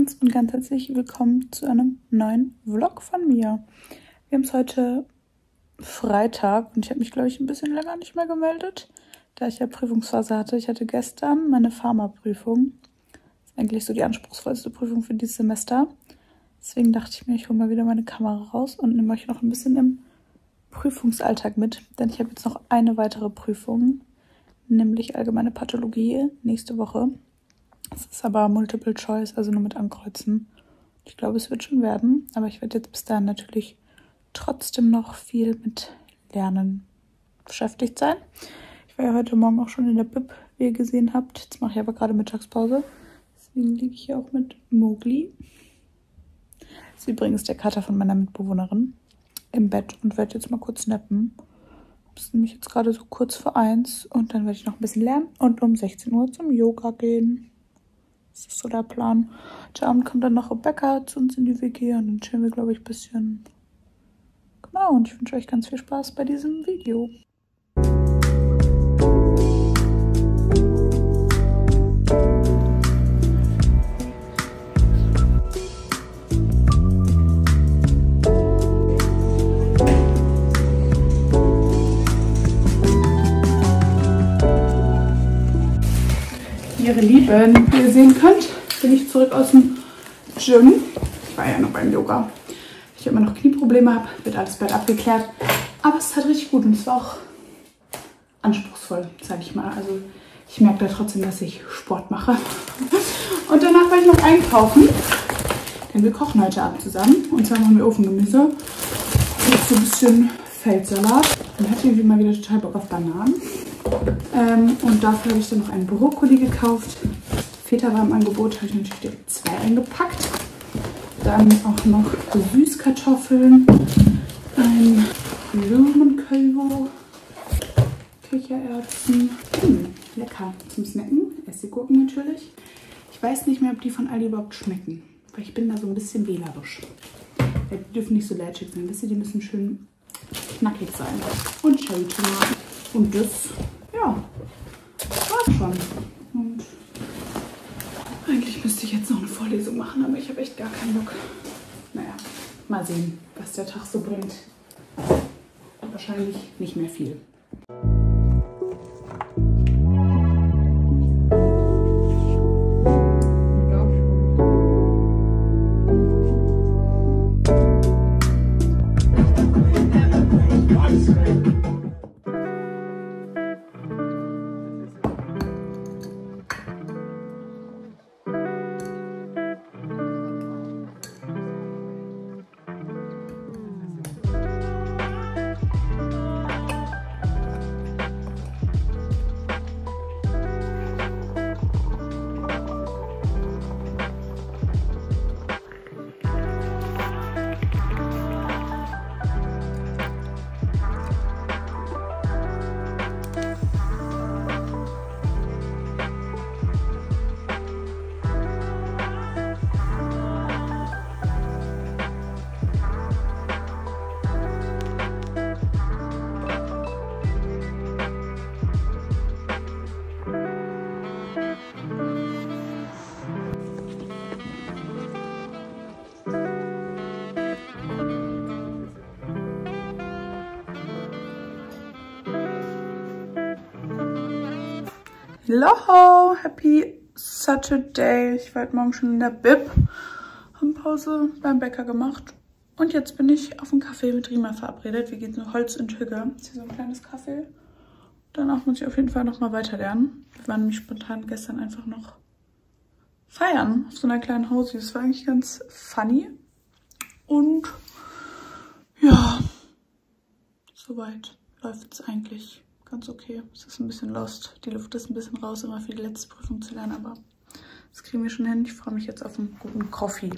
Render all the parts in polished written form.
Mädels und ganz herzlich willkommen zu einem neuen Vlog von mir. Wir haben es heute Freitag und ich habe mich, glaube ich, ein bisschen länger nicht mehr gemeldet, da ich ja Prüfungsphase hatte. Ich hatte gestern meine Pharma-Prüfung. Das ist eigentlich so die anspruchsvollste Prüfung für dieses Semester. Deswegen dachte ich mir, ich hole mal wieder meine Kamera raus und nehme euch noch ein bisschen im Prüfungsalltag mit. Denn ich habe jetzt noch eine weitere Prüfung, nämlich allgemeine Pathologie nächste Woche. Es ist aber Multiple Choice, also nur mit Ankreuzen. Ich glaube, es wird schon werden, aber ich werde jetzt bis dahin natürlich trotzdem noch viel mit Lernen beschäftigt sein. Ich war ja heute Morgen auch schon in der Bib, wie ihr gesehen habt. Jetzt mache ich aber gerade Mittagspause. Deswegen liege ich hier auch mit Mowgli. Das ist übrigens der Kater von meiner Mitbewohnerin im Bett und werde jetzt mal kurz nappen. Es ist nämlich jetzt gerade so kurz vor 1 und dann werde ich noch ein bisschen lernen und um 16 Uhr zum Yoga gehen. Das ist so der Plan. Heute Abend kommt dann noch Rebecca zu uns in die WG und dann chillen wir, glaube ich, ein bisschen. Genau, und ich wünsche euch ganz viel Spaß bei diesem Video. Ihre Lieben, wie ihr sehen könnt, bin ich zurück aus dem Gym. Ich war ja noch beim Yoga. Ich immer noch Knieprobleme habe, wird alles bald abgeklärt. Aber es tat richtig gut und es war auch anspruchsvoll, sage ich mal. Also ich merke da trotzdem, dass ich Sport mache. Und danach war ich noch einkaufen, denn wir kochen heute Abend zusammen. Und zwar machen wir Ofengemüse und so ein bisschen Feldsalat. Dann hatte ich irgendwie mal wieder total Bock auf Bananen. Und dafür habe ich dann noch einen Brokkoli gekauft. Feta war im Angebot, habe ich natürlich direkt 2 eingepackt. Dann auch noch Süßkartoffeln, ein Blumenkübel, Kichererbsen. Lecker zum Snacken. Essiggurken natürlich. Ich weiß nicht mehr, ob die von Aldi überhaupt schmecken, weil ich bin da so ein bisschen wählerisch. Die dürfen nicht so lätschig sein, wisst ihr, die müssen schön knackig sein. Und Cherrytomaten. Und das, ja, war's schon. Und eigentlich müsste ich jetzt noch eine Vorlesung machen, aber ich habe echt gar keinen Bock. Naja, mal sehen, was der Tag so bringt. Wahrscheinlich nicht mehr viel. Hello, happy Saturday. Ich war heute Morgen schon in der Bib, haben Pause beim Bäcker gemacht und jetzt bin ich auf einen Kaffee mit Rima verabredet. Wir gehen so Holz und Hügge. Das ist hier so ein kleines Café. Danach muss ich auf jeden Fall noch mal weiter lernen. Wir waren nämlich spontan gestern einfach noch feiern auf so einer kleinen Hausi. Das war eigentlich ganz funny und ja, soweit läuft es eigentlich ganz okay. Es ist ein bisschen lost. Die Luft ist ein bisschen raus, immer für die letzte Prüfung zu lernen, aber das kriegen wir schon hin. Ich freue mich jetzt auf einen guten Coffee.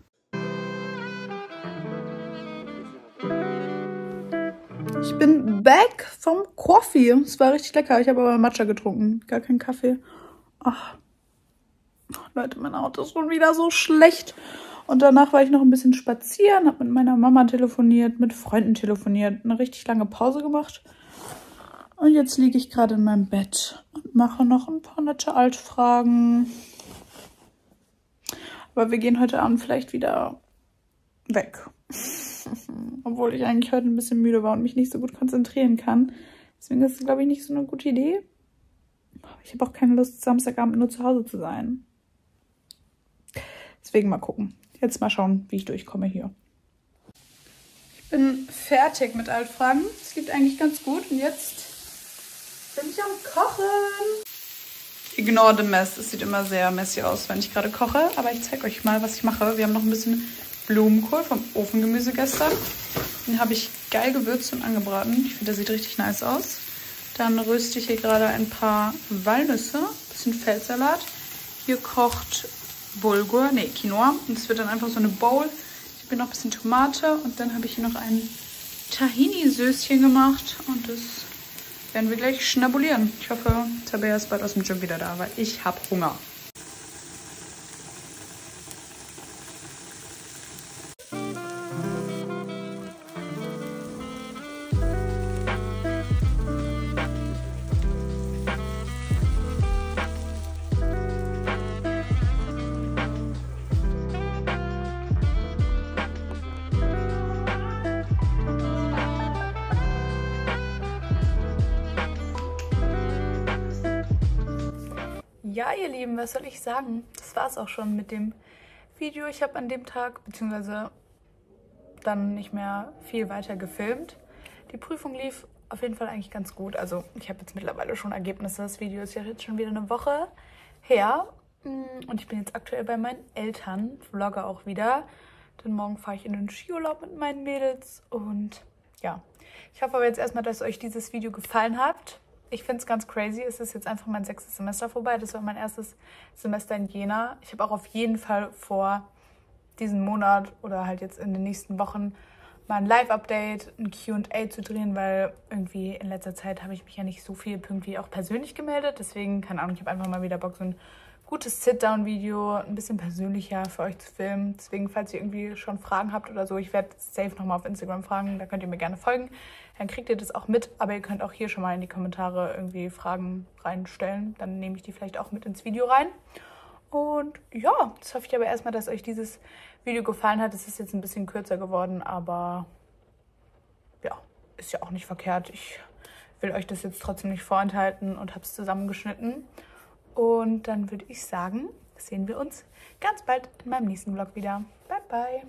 Ich bin back vom Coffee. Es war richtig lecker. Ich habe aber Matcha getrunken, gar keinen Kaffee. Ach, Leute, mein Auto ist schon wieder so schlecht. Und danach war ich noch ein bisschen spazieren, habe mit meiner Mama telefoniert, mit Freunden telefoniert, eine richtig lange Pause gemacht. Und jetzt liege ich gerade in meinem Bett und mache noch ein paar nette Altfragen. Aber wir gehen heute Abend vielleicht wieder weg. Obwohl ich eigentlich heute ein bisschen müde war und mich nicht so gut konzentrieren kann. Deswegen ist es, glaube ich, nicht so eine gute Idee. Ich habe auch keine Lust, Samstagabend nur zu Hause zu sein. Deswegen mal gucken. Jetzt mal schauen, wie ich durchkomme hier. Ich bin fertig mit Altfragen. Es liegt eigentlich ganz gut. Und jetzt bin ich am Kochen. Ignore the mess. Es sieht immer sehr messy aus, wenn ich gerade koche. Aber ich zeige euch mal, was ich mache. Wir haben noch ein bisschen Blumenkohl vom Ofengemüse gestern. Den habe ich geil gewürzt und angebraten. Ich finde, der sieht richtig nice aus. Dann röste ich hier gerade ein paar Walnüsse, ein bisschen Feldsalat. Hier kocht Bulgur, Quinoa. Und es wird dann einfach so eine Bowl. Ich habe hier noch ein bisschen Tomate und dann habe ich hier noch ein Tahini-Söschen gemacht. Und das werden wir gleich schnabulieren. Ich hoffe, Tabea ist bald aus dem Gym wieder da, weil ich habe Hunger. Ja, ihr Lieben, was soll ich sagen? Das war es auch schon mit dem Video. Ich habe an dem Tag, beziehungsweise dann nicht mehr viel weiter gefilmt. Die Prüfung lief auf jeden Fall eigentlich ganz gut. Also ich habe jetzt mittlerweile schon Ergebnisse. Das Video ist ja jetzt schon wieder eine Woche her. Und ich bin jetzt aktuell bei meinen Eltern, vlogge auch wieder. Denn morgen fahre ich in den Skiurlaub mit meinen Mädels. Und ja, ich hoffe aber jetzt erstmal, dass euch dieses Video gefallen hat. Ich finde es ganz crazy. Es ist jetzt einfach mein 6. Semester vorbei. Das war mein erstes Semester in Jena. Ich habe auch auf jeden Fall vor, diesen Monat oder halt jetzt in den nächsten Wochen mal ein Live-Update, ein Q&A zu drehen, weil irgendwie in letzter Zeit habe ich mich ja nicht so viel irgendwie auch persönlich gemeldet. Deswegen, keine Ahnung, ich habe einfach mal wieder Bock, so ein gutes Sit-Down-Video, ein bisschen persönlicher für euch zu filmen. Deswegen, falls ihr irgendwie schon Fragen habt oder so, ich werde safe nochmal auf Instagram fragen, da könnt ihr mir gerne folgen. Dann kriegt ihr das auch mit, aber ihr könnt auch hier schon mal in die Kommentare irgendwie Fragen reinstellen. Dann nehme ich die vielleicht auch mit ins Video rein. Und ja, jetzt hoffe ich aber erstmal, dass euch dieses Video gefallen hat. Es ist jetzt ein bisschen kürzer geworden, aber ja, ist ja auch nicht verkehrt. Ich will euch das jetzt trotzdem nicht vorenthalten und habe es zusammengeschnitten. Und dann würde ich sagen, sehen wir uns ganz bald in meinem nächsten Vlog wieder. Bye, bye!